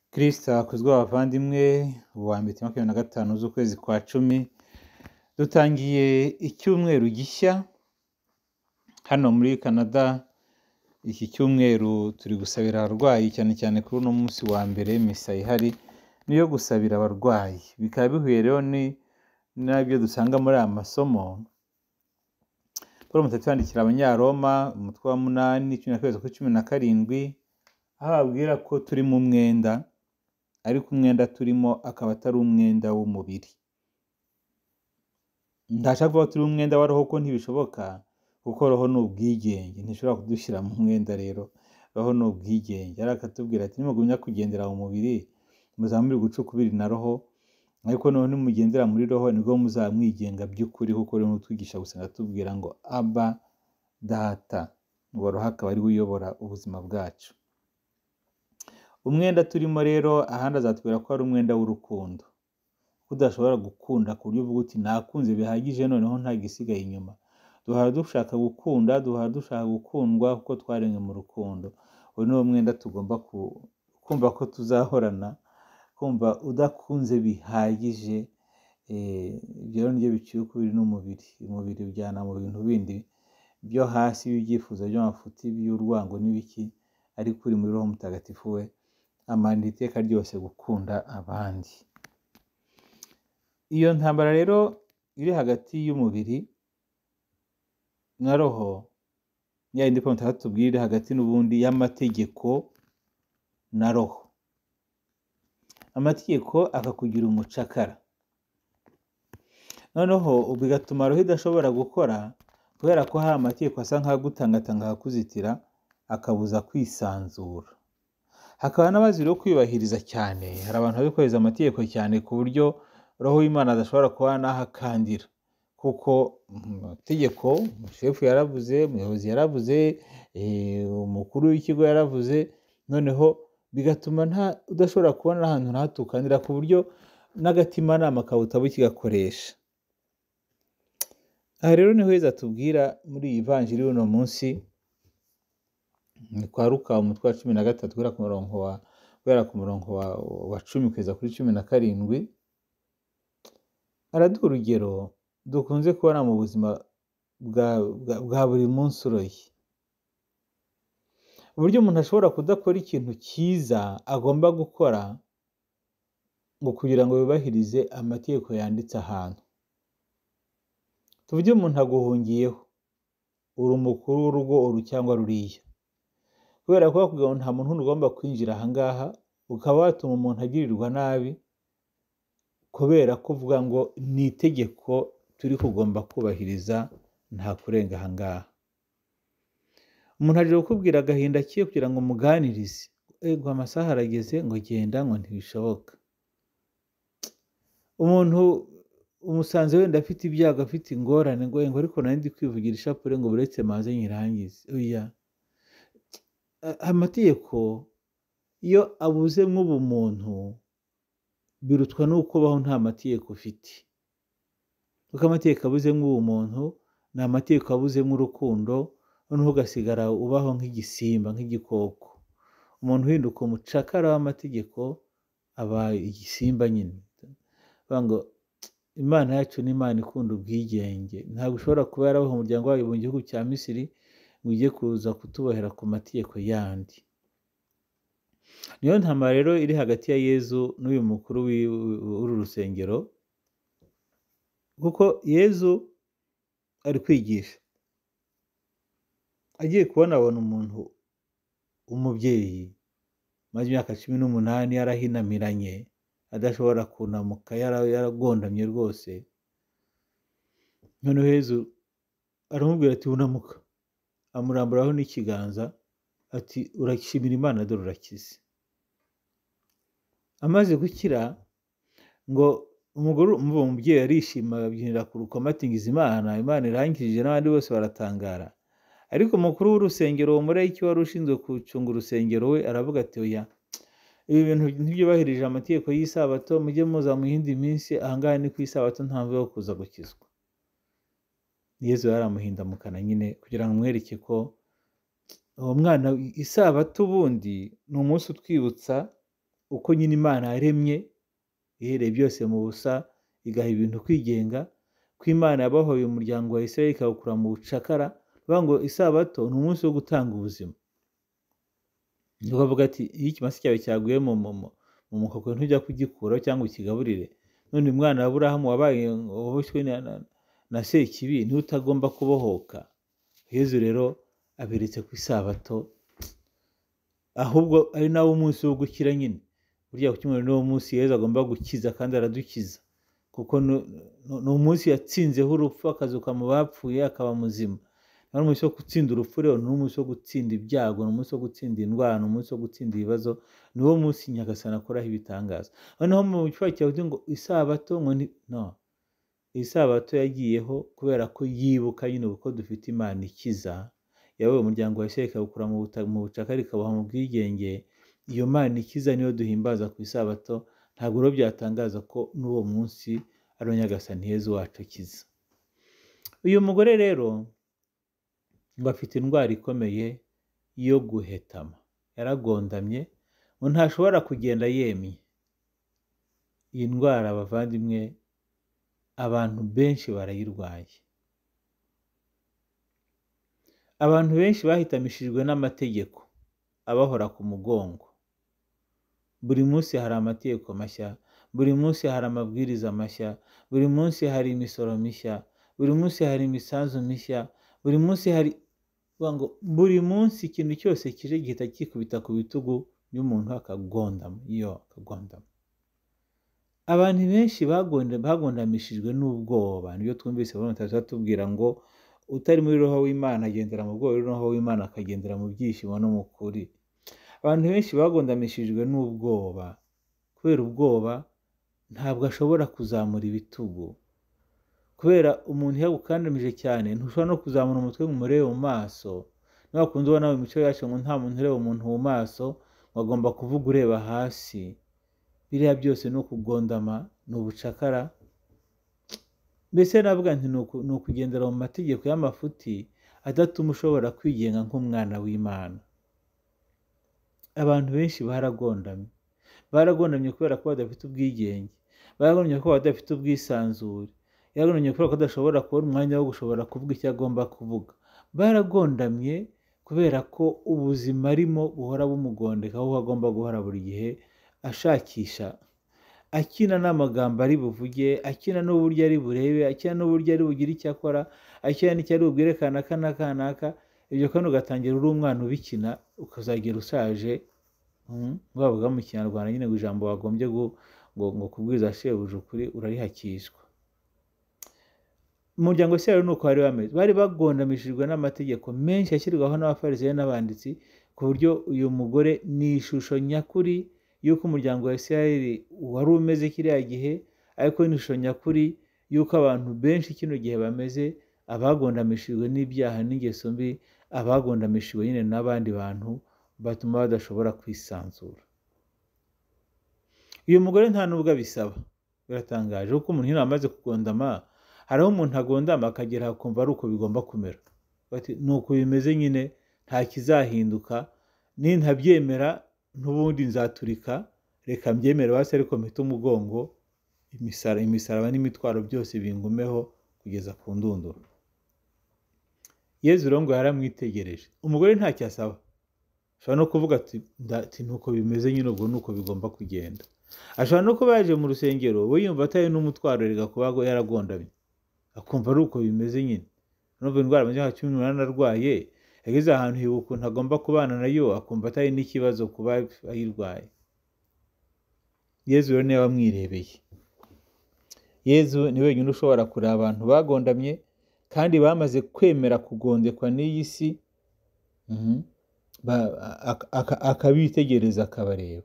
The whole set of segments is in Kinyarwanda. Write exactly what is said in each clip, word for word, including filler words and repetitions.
Kristo akuzwe abavandimwe, uwa mbere makumyabiri na gatanu z'ukwezi kwa cumi, dutangiye icyumweru gishya hano muri Canada. Iki cyumweru turi gusabira abarwayi cyane cyane kuri uno munsi wa mbere misa ihari niyo gusabira abarwayi. Bikaba bihuye rero ni nabyo dusanga muri aya masomo. Paul mutatu yandikira Abanyaroma umutwe wa munani cumi na kwezi kwa cumi na karindwi, aho ababwira ko turi mu mwenda, ariko umwenda turimo akaba atari umwenda w'umubiri. Ndashaka kuvuga turi umwenda wa roho ko ntibishoboka, kuko roho ni ubwigenge, ntishobora kudushyira mu mwenda. Rero roho ni ubwigenge, ariko akatubwira ati nimugumya kugendera mu mubiri muzaba muri guca ukubiri na roho, ariko noneho nimugendera muri roho nibwo muzaba mwigenga by'ukuri, kuko rero mutwigisha gusenga atubwira ngo aba data, ngo roho akaba ari we uyobora ubuzima bwacu. Umwenda turimo rero ahandi azatubwira ko ari umwenda w'urukundo, udashobora gukunda ku buryo uvuga uti nakunze bihagije noneho nta gisigaye inyuma. Duhora dushaka gukunda, duhora dushaka gukundwa kuko twaremwe mu rukundo. Uyu ni umwenda tugomba kumva ko tuzahorana, kumva udakunze bihagije. Ibyo rero nibyo biciye ukubiri n'umubiri. Umubiri ujyana mu bintu bindi byo hasi, ibyifuzo by'amafuti, by'urwango n'ibiki, ariko uri muri roho mutagatifu we amana iteka ryose gukunda abandi. Iyo ntambara rero iri hagati y'umubiri na roho, ya yindi Paul mutagatifu atubwira iri hagati n'ubundi y'amategeko na roho. Amategeko akakugira umucakara, noneho bigatuma roho idashobora gukora, kubera ko hari amategeko asa nk'agutangatanga akakuzitira, akabuza kwisanzura. Hakaba n'abazi rero kwiyubahiriza cyane. Hari abantu babikoriza amategeko cyane ku buryo roho y'Imana adashobora kuba n'ahakandira, kuko amategeko shefu yaravuze, umuyobozi yaravuze, umukuru w'ikigo yaravuze, noneho bigatuma nta udashobora kubona ahantu nahatukanira, ku buryo n'agatimanama kawe kigakoresha. Aha rero niho Yezu atubwira muri iyi vanjiri y'uno munsi, ni kwa Luka umutwe wa cumi na gatatu guhera ku murongo wa guhera ku murongo wa, wa cumi kugeza kuri cumi na karindwi. Araduha urugero dukunze kubona mu buzima bwa, bwa, bwa buri munsi uroye, uburyo umuntu ashobora kudakora ikintu cyiza agomba gukora ngo kugira ngo yubahirize amategeko yanditse ahantu. Tuvuge umuntu aguhungiyeho, uri umukuru w'urugo uru cyangwa ruriya, kubera ko bakubwira ngo nta muntu ugomba kwinjira ahangaha, ukaba watuma umuntu agirirwa nabi kubera ko uvuga ngo ni itegeko turi kugomba kubahiriza, nta kurenga ahangaha. Umuntu aje kukubwira agahinda kiye kugira ngo muganirize, ego amasaha arageze ngo genda, ngo ntibishoboka. Umuntu umusanze wenda afite ibyago, afite ingorane, ngo ngo ariko nari ndi kwivugira ishapure ngo buretse maze nyirangize. Oya, amategeko iyo abuze nk'ubumuntu birutwa n'uko baho nta mategeko ufite. Kuko amategeko abuze nk'ubumuntu ni amategeko abuze nk'urukundo, noneho ugasigara ubaho nk'igisimba, nk'igikoko. Umuntu uhinduka umucakara w'amategeko aba igisimba nyine. Ngo Imana yacu ni Imana ikunda ubwigenge, ntabwo ushobora kuba yarabaho mu muryango wayo mu gihugu cya Misiri ngo ujye kuza kutubohera ku mategeko yandi. Niyo ntambara rero iri hagati ya Yezu n'uyu mukuru w'uru rusengero, kuko Yezu ari kwigisha, agiye kubona abona umuntu w'umubyeyi maze imyaka cumi n'umunani yarahinamiranye, adashobora kunamuka, yaragondamye rwose. Noneho Yezu aramubwira ati unamuka, amuramburaho n'ikiganza ati urashimira Imana, dore urakize. Amaze gukira ngo umugore umubyeyi arishima, abyinira ku rukoma atingiza Imana, Imana irangije, n'abandi bose baratangara. Ariko umukuru w'urusengero, uwo murayiki wari ushinzwe gucunga urusengero, we aravuga ati oya, ibi bintu ntibyubahirije amategeko y'isabato, mujye muza mu yindi minsi, ahangaha ni ku isabato, nta mpamvu yo kuza gukizwa. Yezu yaramuhindamukana nyine kugira ngo amwereke ko uwo mwana isabato ubundi ni umunsi utwibutsa uko nyine Imana yaremye ihereye byose mu busa igaha ibintu kwigenga, ko Imana yabohoye umuryango wa Isirayeli ikawukura mu bucakara, bavuga ngo isabato ni umunsi wo gutanga ubuzima. Ukavuga ati iyo ikimasa cyawe cyaguye mu mu mukoko ntujya kugikuraho cyangwa ukigaburire, none umwana wa Aburahamu wabaye waboshywe na Sekibi niwe utagomba kubohoka. Yezu rero aberetse ku isabato ahubwo ari nawo umunsi wo gukira nyine. Burya ku cyumweru niwo munsi Yezu agomba gukiza kandi aradukiza, kuko ni umunsi yatsinzeho urupfu akazuka mu bapfuye akaba muzima. Ni umunsi wo gutsinda urupfu rero, ni umunsi wo gutsinda ibyago, ni umunsi wo gutsinda indwara, ni umunsi wo gutsinda ibibazo, ni wo munsi Nyagasani akoraho ibitangaza. Noneho mu cyumba cyawe ngo isabato ngo ni no, isabato yagiyeho kubera ko yibuka nyine uko dufite Imana ikiza, yawe umuryango wa Isirayeli ikawukura mu bucakara ikabaha mu bwigenge. Iyo Mana ikiza niyo duhimbaza ku isabato. Ntabwo rero byatangaza ko n'uwo munsi ari Nyagasani Yezu wacu akiza. Uyu mugore rero ngo afite indwara ikomeye yo guhetama, yaragondamye ngo ntashobora kugenda yemye. Iyi ndwara abavandimwe, abantu benshi barayirwaye. Abantu benshi bahitamishijwe n'amategeko abahora ku mugongo. Buri munsi hari amategeko mashya, buri munsi hari amabwiriza mashya, buri munsi hari imisoro mishya, buri munsi hari imisanzu mishya, buri munsi hari ngo buri munsi ikintu cyose kije gihita kikubita ku bitugu by'umuntu akagondama, iyo akagondama. Abantu benshi bagondamishijwe n'ubwoba. Nibyo twumvise bano tubwira ngo utari muri roho w'Imana agendera mu bwoba, roho w'Imana akagendera mu byishimo no mu kuri. Abantu benshi bagondamishijwe n'ubwoba. Kubera ubwoba ntabwo ashobora kuzamura ibitugu. Kubera umuntu yagukandamije cyane ntushobora no kuzamura umutwe ngo umurebe mu maso. Niba wakunda ubona mu mico yacu ngo nta muntu ureba umuntu mu maso, wagomba kuvuga ureba hasi. Biriya byose ni ukugondama, ni ubucakara. Mbese navuga nti ni ukugendera mu mategeko y'amafuti adatuma ushobora kwigenga nk'umwana w'Imana. Abantu benshi baragondamye. Baragondamye kubera ko badafite ubwigenge. Baragondamye ko badafite ubwisanzure. Yaragondamye kubera ko adashobora kubona umwanya wo gushobora kuvuga icyo agomba kuvuga. Baragondamye kubera ko ubuzima arimo buhora bumugondeka, aho agomba guhora buri gihe ashakisha, akina n'amagambo ari buvuge, akina n'uburyo ari burebe, akina n'uburyo ari bugire icyo akora, akina n'icyo ari bubwire kanaka na kanaka. Ibyo kandi ugatangira uri umwana ubikina ukazagera ushaje. Bavuga mu Kinyarwanda nyine ngo ijambo wagombye ngo kubwiriza shebuja ukuri urarihakishwa. Umuryango wa Isirayeli nuko bari bameze. Bari bagondamishijwe n'amategeko menshi yashyirwaho n'abafarisayo n'abanditsi, ku buryo uyu mugore ni ishusho nyakuri y'uko umuryango wa Isirayeli wari umeze kiriya gihe, ariko ni ishusho nyakuri y'uko abantu benshi kino gihe bameze, abagondamishijwe n'ibyaha n'ingeso mbi, abagondamishijwe nyine n'abandi bantu batuma badashobora kwisanzura. Uyu mugore nta nubwo abisaba. Biratangaje kuko umuntu nyine amaze kugondama, hari aho umuntu agondama akagera akumva ari uko bigomba kumera. Ni uko bimeze nyine, nta kizahinduka. Nintabyemera n'ubundi nzaturika, reka mbyemere basi ariko mpite umugongo, imisaraba n'imitwaro byose bingumeho kugeza ku ndunduro. Yezu rero ngo yaramwitegereje. Umugore ntacyo asaba. Ashobora no kuvuga ati nuko bimeze nyine, ubwo nuko bigomba kugenda. Ashobora no kuba yaje mu rusengero we yumva atari n'umutwaro rega kuba yaragondamye, akumva ari uko bimeze nyine. N'ubwo indwara ameze nka cumi n'umunani arwaye, yageze ahantu hibuka ukuntu agomba kubana nayo, akumva atari n'ikibazo kuba ayirwaye. Yezu rero niwe wamwirebeye. Yezu ni wenyine ushobora kureba abantu bagondamye kandi bamaze kwemera kugondekwa n'iyi si, akabitegereza akabareba.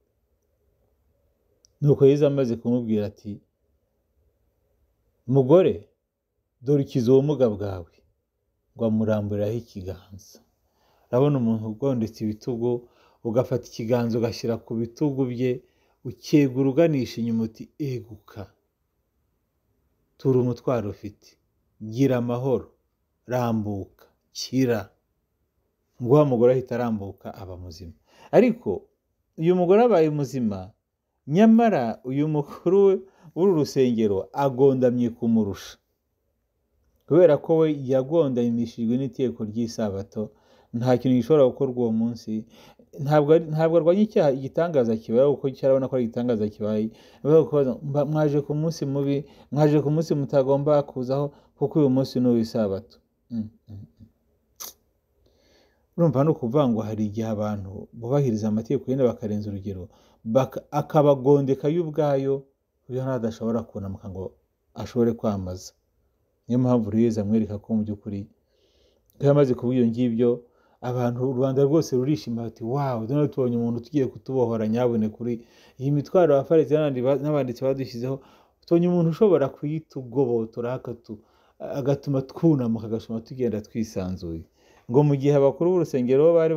Nuko Yezu amaze kumubwira ati, mugore dore ukiza ubumuga bwawe, ngo amuramburaho ikiganza. Urabona umuntu ugondetse ibitugu, ugafata ikiganza ugashyira ku bitugu bye, ukegura uganisha inyuma uti eguka, tura umutwaro ufite, gira amahoro, rambuka, kira. Ngo wa mugore ahita arambuka aba muzima. Ariko uyu mugore abaye muzima, nyamara uyu mukuru w'uru rusengero agondamye kumurusha, kubera ko we yagondamishijwe n'itegeko ry'isabato. Nta kintu gishobora gukorwa uwo munsi. Ntabwo ntabwo arwanya icyaha igitangaza kibaye, kuko cyarabona ko ari igitangaza kibaye. Mwaje ku munsi mubi, mwaje ku munsi mutagomba kuzaho, kuko uyu munsi ni uw'isabato. Urumva no kuvuga ngo hari igihe abantu bubahiriza amategeko yenda bakarenza urugero, akabagondeka yo ubwayo, kuburyo ntadashobora kunamuka ngo ashobore kwamaza. Niyo mpamvu rero amwereka ko mu by'ukuri iyo amaze kuvuga ibyo ngibyo, abantu u Rwanda rwose rurishima bati wawu, none tubonye umuntu tugiye kutubohora, nyabune kuri iyi mitwaro abafariseri n'abanditsi badushyizeho, tubonye umuntu ushobora kuyitugobotora agatuma twunamuka, agatuma tugenda twisanzuye. Ngo mu gihe abakuru b'urusengero bari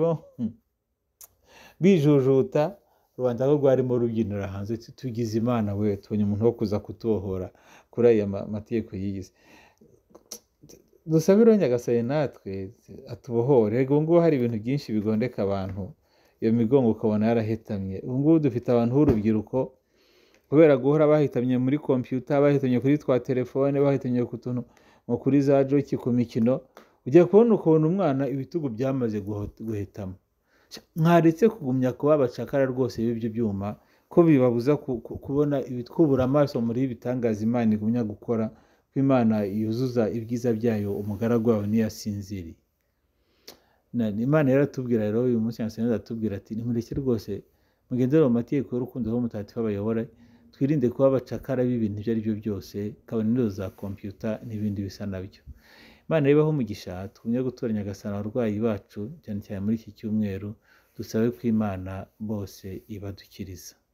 bijujuta, Rwanda rwo rwarimo rubyinira hanze, tugize Imana we, tubonye umuntu wo kuza kutubohora kuri aya mategeko yigize. Dusabire Nyagasani natwe atubohore. Ubwo ngubu hari ibintu byinshi bigondeka abantu, iyo migongo ukabona yarahetamye. Ubu ngubu dufite abantu b'urubyiruko, kubera guhora bahitamye muri kompiyuta, bahitamye kuri twa telefone, bahitamye ku tuntu kuri za joki, ku mikino, ugiye kubona ukuntu umwana ibitugu byamaze guhetama. Mwaretse kugumya kuba abacakara rwose b'ibyo byuma, ko bibabuza kubona ibitwubura amaso muri ibitangaza Imana igumya gukora, ko Imana yuzuza ibyiza byayo umugaragu wawe ntiyasinziriye. Imana yaratubwira rero uyu munsi Nyagasani aratubwira ati nimureke rwose mugendere mu mategeko y'urukundo aho mutagatifu abayobora, twirinde kuba abacakara b'ibintu ibyo ari byo byose, kabone za kompiyuta n'ibindi bisa nabyo. Imana ibaho umugisha, twumye gutora Nyagasani abarwayi bacu cyane cyane muri iki cyumweru, dusabe ko Imana bose ibadukiriza.